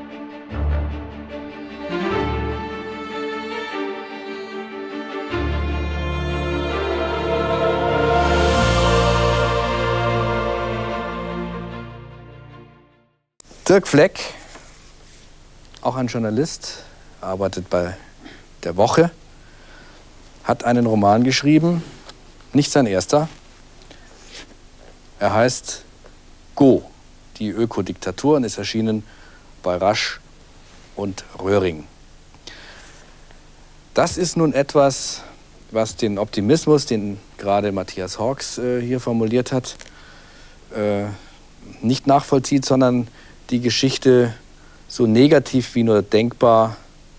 Dirk Fleck, auch ein Journalist, arbeitet bei der Woche, hat einen Roman geschrieben, nicht sein erster. Er heißt Go, die Ökodiktatur, und ist erschienen bei Rasch und Röhring. Das ist nun etwas, was den Optimismus, den gerade Matthias Hawks hier formuliert hat, nicht nachvollzieht, sondern die Geschichte so negativ wie nur denkbar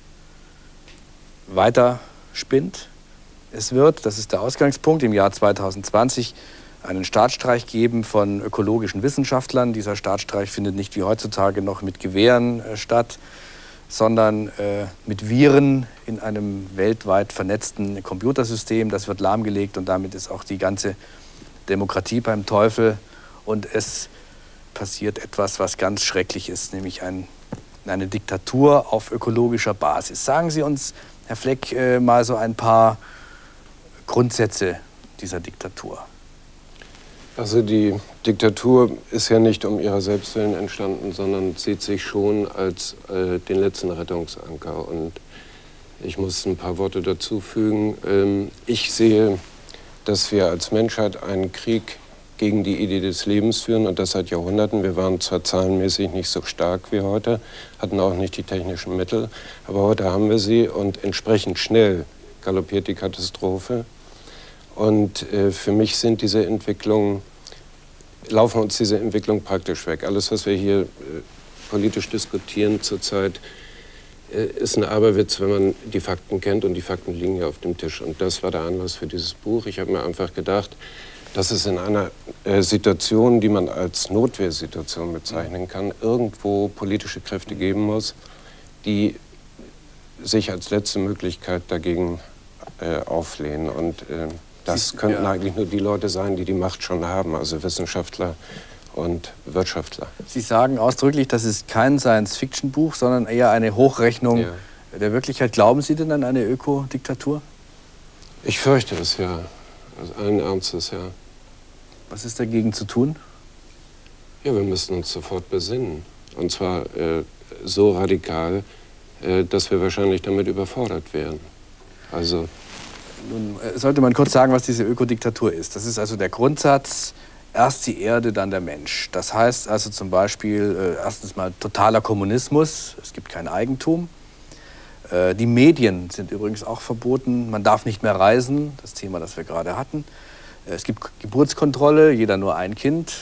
weiterspinnt. Es wird, das ist der Ausgangspunkt, im Jahr 2020 einen Staatsstreich geben von ökologischen Wissenschaftlern. Dieser Staatsstreich findet nicht wie heutzutage noch mit Gewehren statt, sondern mit Viren in einem weltweit vernetzten Computersystem. Das wird lahmgelegt und damit ist auch die ganze Demokratie beim Teufel. Und es passiert etwas, was ganz schrecklich ist, nämlich eine Diktatur auf ökologischer Basis. Sagen Sie uns, Herr Fleck, mal so ein paar Grundsätze dieser Diktatur. Also die Diktatur ist ja nicht um ihrer selbst willen entstanden, sondern sieht sich schon als den letzten Rettungsanker. Und ich muss ein paar Worte dazu fügen. Ich sehe, dass wir als Menschheit einen Krieg gegen die Idee des Lebens führen, und das seit Jahrhunderten. Wir waren zwar zahlenmäßig nicht so stark wie heute, hatten auch nicht die technischen Mittel, aber heute haben wir sie und entsprechend schnell galoppiert die Katastrophe. Und für mich sind diese Entwicklungen, laufen uns diese Entwicklung praktisch weg. Alles, was wir hier politisch diskutieren zurzeit, ist ein Aberwitz, wenn man die Fakten kennt, und die Fakten liegen ja auf dem Tisch. Und das war der Anlass für dieses Buch. Ich habe mir einfach gedacht, dass es in einer Situation, die man als Notwehrsituation bezeichnen kann, irgendwo politische Kräfte geben muss, die sich als letzte Möglichkeit dagegen auflehnen. Und das könnten eigentlich nur die Leute sein, die die Macht schon haben, also Wissenschaftler und Wirtschaftler. Sie sagen ausdrücklich, das ist kein Science-Fiction-Buch, sondern eher eine Hochrechnung der Wirklichkeit. Glauben Sie denn an eine Ökodiktatur? Ich fürchte es, ja. Also allen Ernstes, ja. Was ist dagegen zu tun? Ja, wir müssen uns sofort besinnen. Und zwar so radikal, dass wir wahrscheinlich damit überfordert wären. Also nun sollte man kurz sagen, was diese Ökodiktatur ist. Das ist also der Grundsatz, erst die Erde, dann der Mensch. Das heißt also zum Beispiel erstens mal totaler Kommunismus, es gibt kein Eigentum. Die Medien sind übrigens auch verboten, man darf nicht mehr reisen, das Thema, das wir gerade hatten. Es gibt Geburtskontrolle, jeder nur ein Kind.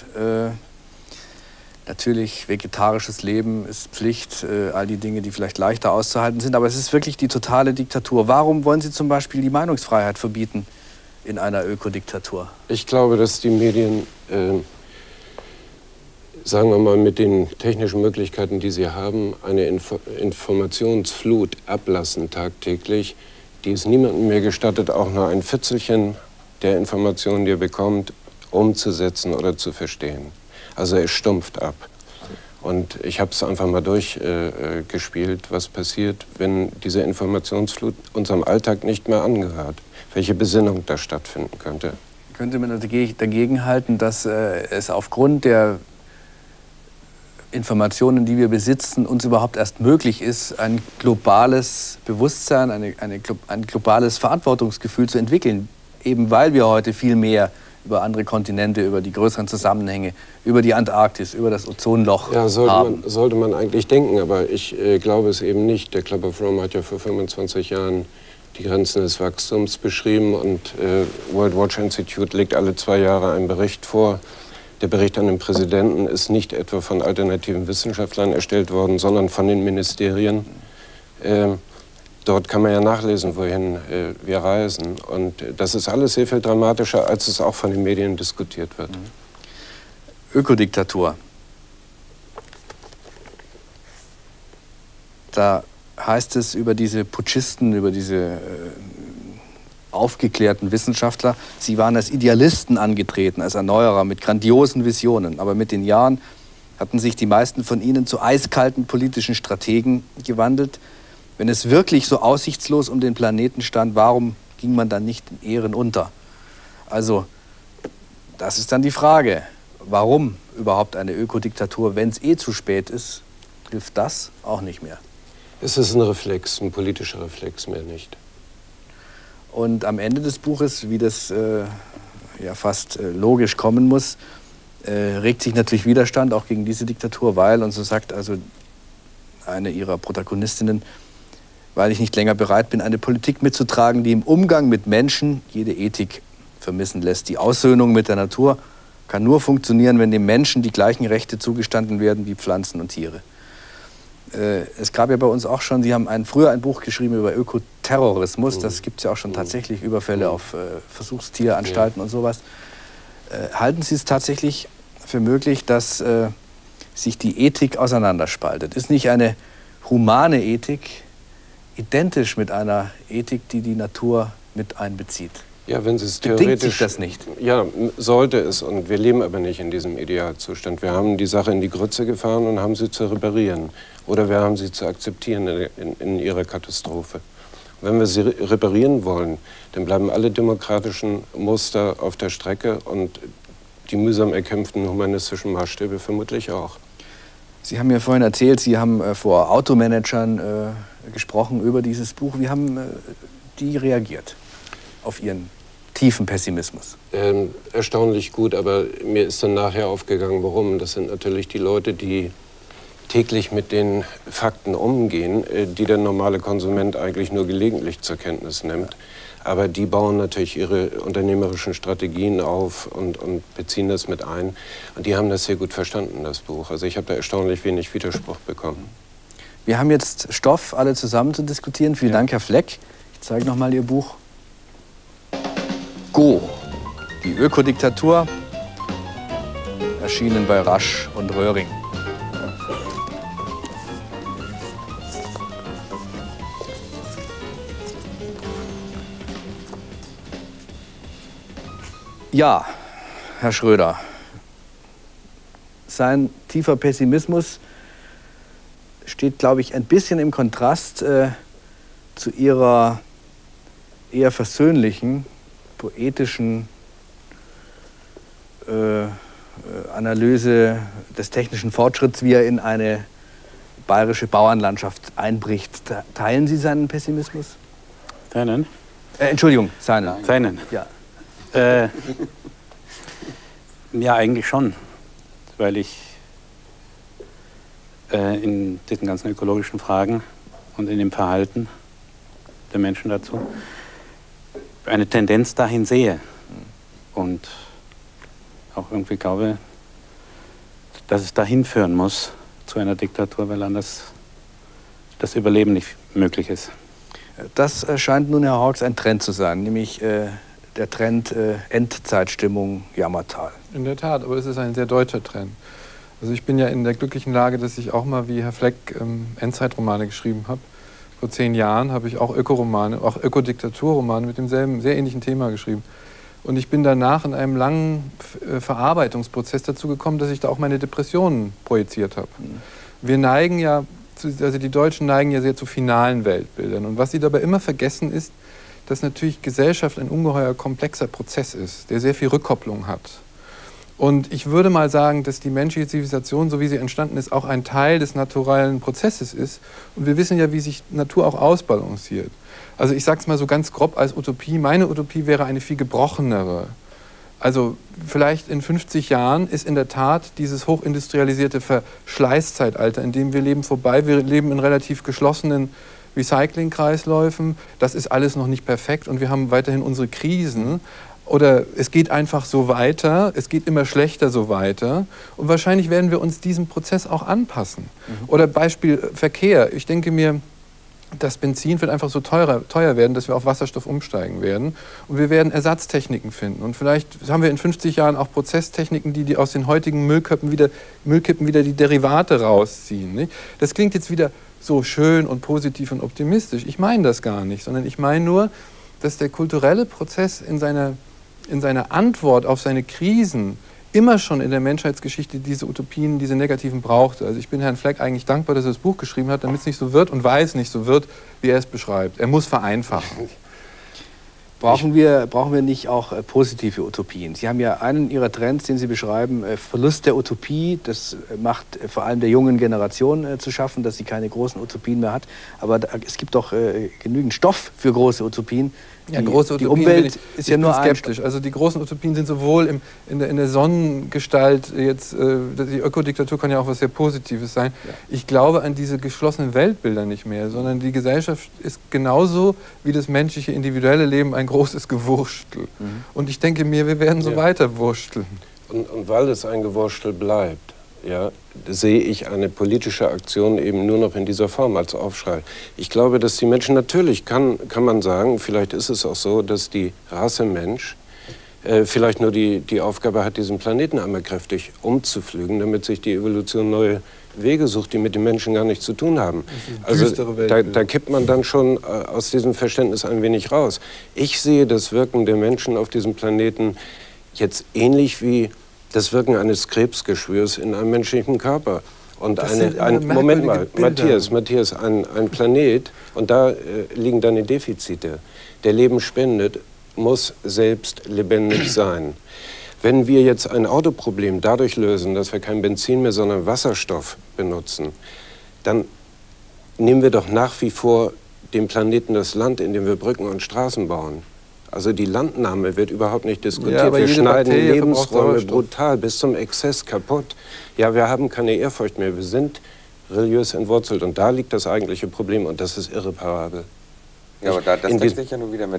Natürlich, vegetarisches Leben ist Pflicht, all die Dinge, die vielleicht leichter auszuhalten sind. Aber es ist wirklich die totale Diktatur. Warum wollen Sie zum Beispiel die Meinungsfreiheit verbieten in einer Ökodiktatur? Ich glaube, dass die Medien, sagen wir mal, mit den technischen Möglichkeiten, die sie haben, eine Informationsflut ablassen tagtäglich, die es niemandem mehr gestattet, auch nur ein Fitzelchen der Informationen, die er bekommt, umzusetzen oder zu verstehen. Also es stumpft ab. Und ich habe es einfach mal durchgespielt, was passiert, wenn diese Informationsflut unserem Alltag nicht mehr angehört. Welche Besinnung da stattfinden könnte. Könnte man dagegen halten, dass es aufgrund der Informationen, die wir besitzen, uns überhaupt erst möglich ist, ein globales Bewusstsein, ein globales Verantwortungsgefühl zu entwickeln? Eben weil wir heute viel mehr über andere Kontinente, über die größeren Zusammenhänge, über die Antarktis, über das Ozonloch haben. Sollte man eigentlich denken, aber ich glaube es eben nicht. Der Club of Rome hat ja vor 25 Jahren die Grenzen des Wachstums beschrieben und World Watch Institute legt alle 2 Jahre einen Bericht vor. Der Bericht an den Präsidenten ist nicht etwa von alternativen Wissenschaftlern erstellt worden, sondern von den Ministerien. Dort kann man ja nachlesen, wohin wir reisen. Und das ist alles sehr viel dramatischer, als es auch von den Medien diskutiert wird. Ökodiktatur. Da heißt es über diese Putschisten, über diese aufgeklärten Wissenschaftler, sie waren als Idealisten angetreten, als Erneuerer mit grandiosen Visionen. Aber mit den Jahren hatten sich die meisten von ihnen zu eiskalten politischen Strategen gewandelt. Wenn es wirklich so aussichtslos um den Planeten stand, warum ging man dann nicht in Ehren unter? Also, das ist dann die Frage. Warum überhaupt eine Ökodiktatur, wenn es eh zu spät ist? Hilft das auch nicht mehr. Es ist ein Reflex, ein politischer Reflex, mehr nicht. Und am Ende des Buches, wie das ja fast logisch kommen muss, regt sich natürlich Widerstand auch gegen diese Diktatur, weil, und so sagt also eine ihrer Protagonistinnen, weil ich nicht länger bereit bin, eine Politik mitzutragen, die im Umgang mit Menschen jede Ethik vermissen lässt. Die Aussöhnung mit der Natur kann nur funktionieren, wenn dem Menschen die gleichen Rechte zugestanden werden wie Pflanzen und Tiere. Es gab ja bei uns auch schon, Sie haben früher ein Buch geschrieben über Ökoterrorismus, das gibt es ja auch schon tatsächlich, Überfälle auf Versuchstieranstalten und sowas. Halten Sie es tatsächlich für möglich, dass sich die Ethik auseinanderspaltet? Ist nicht eine humane Ethik identisch mit einer Ethik, die die Natur mit einbezieht? Ja, wenn Sie es Bedingt theoretisch... sich das nicht? Ja, sollte es. Und wir leben aber nicht in diesem Idealzustand. Wir haben die Sache in die Grütze gefahren und haben sie zu reparieren. Oder wir haben sie zu akzeptieren in ihrer Katastrophe. Und wenn wir sie reparieren wollen, dann bleiben alle demokratischen Muster auf der Strecke und die mühsam erkämpften humanistischen Maßstäbe vermutlich auch. Sie haben mir vorhin erzählt, Sie haben vor Automanagern gesprochen über dieses Buch. Wie haben die reagiert auf Ihren tiefen Pessimismus? Erstaunlich gut, aber mir ist dann nachher aufgegangen, warum. Das sind natürlich die Leute, die täglich mit den Fakten umgehen, die der normale Konsument eigentlich nur gelegentlich zur Kenntnis nimmt. Aber die bauen natürlich ihre unternehmerischen Strategien auf und beziehen das mit ein. Und die haben das sehr gut verstanden, das Buch. Also ich habe da erstaunlich wenig Widerspruch bekommen. Wir haben jetzt Stoff, alle zusammen zu diskutieren. Vielen Dank, Herr Fleck. Ich zeige noch mal Ihr Buch. Go, die Ökodiktatur, erschienen bei Rasch und Röhring. Ja, Herr Schröder, sein tiefer Pessimismus steht, glaube ich, ein bisschen im Kontrast zu Ihrer eher versöhnlichen, poetischen Analyse des technischen Fortschritts, wie er in eine bayerische Bauernlandschaft einbricht. Teilen Sie seinen Pessimismus? Seinen? Entschuldigung, seinen. Seinen? Ja. Ja, eigentlich schon, weil ich in diesen ganzen ökologischen Fragen und in dem Verhalten der Menschen dazu eine Tendenz dahin sehe und auch irgendwie glaube, dass es dahin führen muss zu einer Diktatur, weil anders das Überleben nicht möglich ist. Das scheint nun, Herr Hawks, ein Trend zu sein, nämlich der Trend Endzeitstimmung Jammertal. In der Tat, aber es ist ein sehr deutscher Trend. Also ich bin ja in der glücklichen Lage, dass ich auch mal wie Herr Fleck Endzeitromane geschrieben habe. Vor 10 Jahren habe ich auch Ökoromane, auch Ökodiktaturromane mit demselben, sehr ähnlichen Thema geschrieben. Und ich bin danach in einem langen Verarbeitungsprozess dazu gekommen, dass ich da auch meine Depressionen projiziert habe. Wir neigen ja, also die Deutschen neigen ja sehr zu finalen Weltbildern. Und was sie dabei immer vergessen ist, dass natürlich Gesellschaft ein ungeheuer komplexer Prozess ist, der sehr viel Rückkopplung hat. Und ich würde mal sagen, dass die menschliche Zivilisation, so wie sie entstanden ist, auch ein Teil des naturellen Prozesses ist. Und wir wissen ja, wie sich Natur auch ausbalanciert. Also ich sage es mal so ganz grob als Utopie. Meine Utopie wäre eine viel gebrochenere. Also vielleicht in 50 Jahren ist in der Tat dieses hochindustrialisierte Verschleißzeitalter, in dem wir leben, vorbei. Wir leben in relativ geschlossenen Recyclingkreisläufen. Das ist alles noch nicht perfekt und wir haben weiterhin unsere Krisen. Oder es geht einfach so weiter, es geht immer schlechter so weiter. Und wahrscheinlich werden wir uns diesem Prozess auch anpassen. Oder Beispiel Verkehr. Ich denke mir, das Benzin wird einfach so teuer werden, dass wir auf Wasserstoff umsteigen werden. Und wir werden Ersatztechniken finden. Und vielleicht haben wir in 50 Jahren auch Prozesstechniken, die aus den heutigen Müllkippen wieder die Derivate rausziehen. Nicht? Das klingt jetzt wieder so schön und positiv und optimistisch. Ich meine das gar nicht, sondern ich meine nur, dass der kulturelle Prozess in seiner Antwort auf seine Krisen immer schon in der Menschheitsgeschichte diese Utopien, diese negativen brauchte. Also ich bin Herrn Fleck eigentlich dankbar, dass er das Buch geschrieben hat, damit es nicht so wird und weil es nicht so wird, wie er es beschreibt. Er muss vereinfachen. Brauchen wir nicht auch positive Utopien? Sie haben ja einen Ihrer Trends, den Sie beschreiben, Verlust der Utopie. Das macht vor allem der jungen Generation zu schaffen, dass sie keine großen Utopien mehr hat. Aber es gibt doch genügend Stoff für große Utopien. Ja, große Utopien, die Umwelt ist ja nur skeptisch. Also die großen Utopien sind sowohl in der Sonnengestalt, jetzt, die Ökodiktatur kann ja auch was sehr Positives sein. Ja. Ich glaube an diese geschlossenen Weltbilder nicht mehr, sondern die Gesellschaft ist genauso wie das menschliche individuelle Leben ein großes Gewurstel. Und ich denke mir, wir werden so weiter wursteln. Und weil es ein Gewurstel bleibt, ja, sehe ich eine politische Aktion eben nur noch in dieser Form als Aufschrei. Ich glaube, dass die Menschen, natürlich kann man sagen, vielleicht ist es auch so, dass die Rasse Mensch vielleicht nur die Aufgabe hat, diesen Planeten einmal kräftig umzupflügen, damit sich die Evolution neue Wege sucht, die mit den Menschen gar nichts zu tun haben. Also da kippt man dann schon aus diesem Verständnis ein wenig raus. Ich sehe das Wirken der Menschen auf diesem Planeten jetzt ähnlich wie das Wirken eines Krebsgeschwürs in einem menschlichen Körper. Und Moment mal, Matthias, ein Planet, und da liegen deine Defizite, der Leben spendet, muss selbst lebendig sein. Wenn wir jetzt ein Autoproblem dadurch lösen, dass wir kein Benzin mehr, sondern Wasserstoff benutzen, dann nehmen wir doch nach wie vor dem Planeten das Land, in dem wir Brücken und Straßen bauen. Also die Landnahme wird überhaupt nicht diskutiert. Ja, wir schneiden Lebensräume brutal bis zum Exzess kaputt. Ja, wir haben keine Ehrfurcht mehr. Wir sind religiös entwurzelt. Und da liegt das eigentliche Problem. Und das ist irreparabel. Ja, aber das deckt sich ja nur wieder mit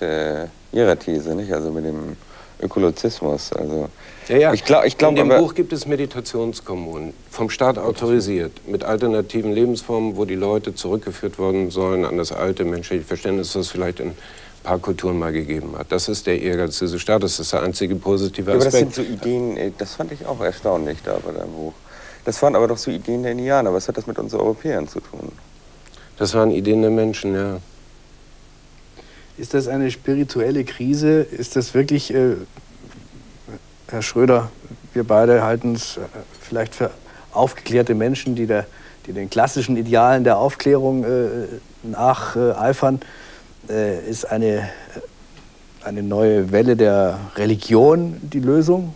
Ihrer These, nicht? Also mit dem Ökolozismus. Also ja. Ich glaub, in dem Buch gibt es Meditationskommunen, vom Staat autorisiert, mit alternativen Lebensformen, wo die Leute zurückgeführt worden sollen an das alte menschliche Verständnis, das vielleicht in ein paar Kulturen mal gegeben hat. Das ist der Ehrgeiz dieses Staates, das ist der einzige positive Aspekt. Ja, aber das sind so Ideen, das fand ich auch erstaunlich da bei deinem Buch. Das waren aber doch so Ideen der Indianer. Was hat das mit uns Europäern zu tun? Das waren Ideen der Menschen, ja. Ist das eine spirituelle Krise? Ist das wirklich, Herr Schröder, wir beide halten es vielleicht für aufgeklärte Menschen, die den klassischen Idealen der Aufklärung nacheifern, ist eine neue Welle der Religion die Lösung?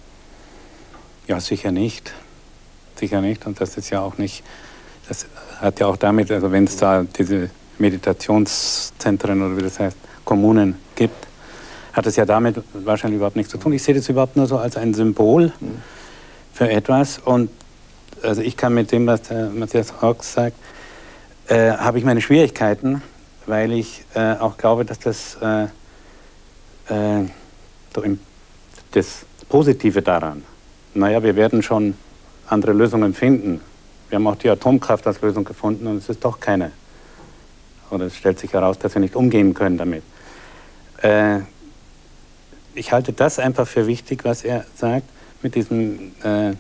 Ja, sicher nicht. Sicher nicht. Und das ist ja auch nicht, das hat ja auch damit, also wenn es da diese Meditationszentren oder wie das heißt, Kommunen gibt, hat es ja damit wahrscheinlich überhaupt nichts zu tun. Ich sehe das überhaupt nur so als ein Symbol für etwas. Und also ich kann mit dem, was Matthias Hawks sagt, habe ich meine Schwierigkeiten, weil ich auch glaube, dass das Positive daran, naja, wir werden schon andere Lösungen finden. Wir haben auch die Atomkraft als Lösung gefunden und es ist doch keine. Oder es stellt sich heraus, dass wir nicht umgehen können damit. Ich halte das einfach für wichtig, was er sagt, mit diesem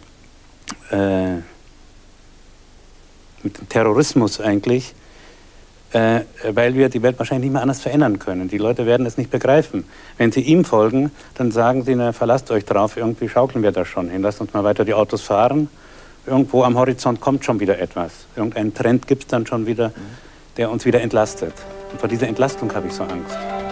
mit dem Terrorismus eigentlich, weil wir die Welt wahrscheinlich nicht mehr anders verändern können. Die Leute werden es nicht begreifen. Wenn sie ihm folgen, dann sagen sie, na, verlasst euch drauf, irgendwie schaukeln wir das schon hin, lasst uns mal weiter die Autos fahren. Irgendwo am Horizont kommt schon wieder etwas. Irgendeinen Trend gibt es dann schon wieder, der uns wieder entlastet. Und vor dieser Entlastung habe ich so Angst.